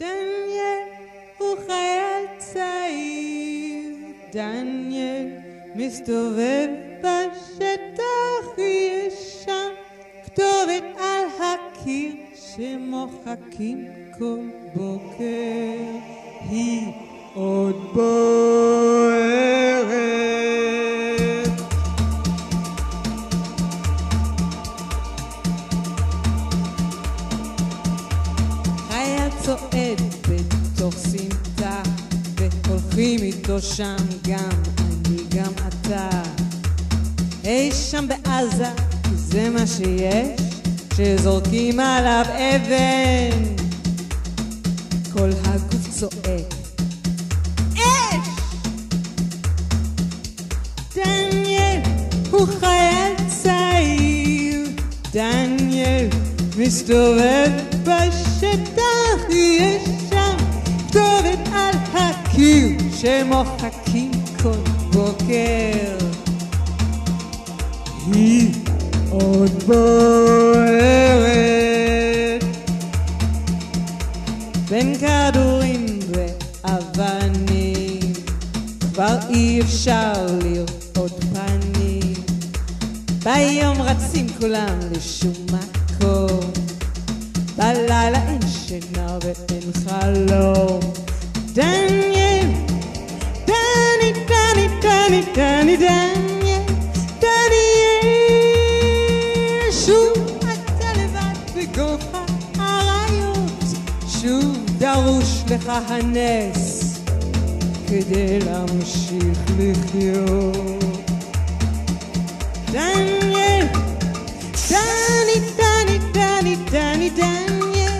דניאל הוא חייל צעיר, דניאל מסתובב בשטח, יש שם כתובת על הקיר שמוחקים כל בוקר, היא עוד בוערת. חייל צועד בתוך סמטה והולכים איתו שם גם אני גם אתה, אי שם בעזה זה מה שיש שזורקים עליו אבן, כל הגוף צועק אש. דניאל הוא חייל צעיר, דניאל מסתובב בשטח, יש שם כתובת על הקיר שמוחקים כל בוקר, היא עוד בוערת. בין כדורים ואבנים כבר אי אפשר לראות פנים, ביום רצים כולם לשום מקום, בלילה אין שינה ואין חלום. דניאל, דני, דני, דני, דני, דניאל, דניאל, שוב אתה לבד בגוב האריות, שוב דרוש לך הנס כדי להמשיך לחיות. דניאל, דני, דני, דני, דני, דניאל,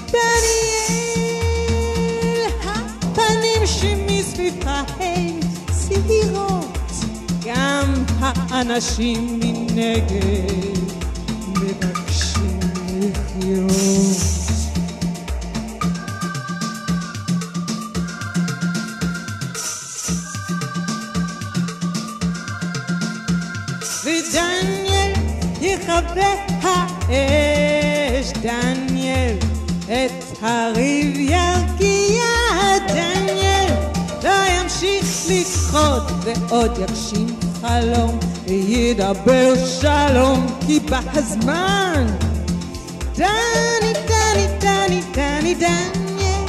דניאל, הפנים שמסביבך הן צעירות, גם האנשים מנגד מבקשים לחיות. ודניאל יכבה האש, דניאל את הריב ירגיע, דניאל לא ימשיך לדחות ועוד יגשים חלום וידבר שלום, כי בא הזמן. דני, דני, דני, דני, דניאל,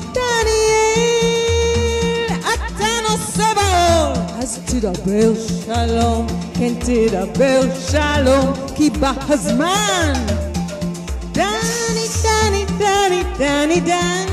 דניאל, אתה נושא באור, אז תדבר שלום, כן תדבר שלום, כי בא הזמן. דני, דני, דני, דני, דני,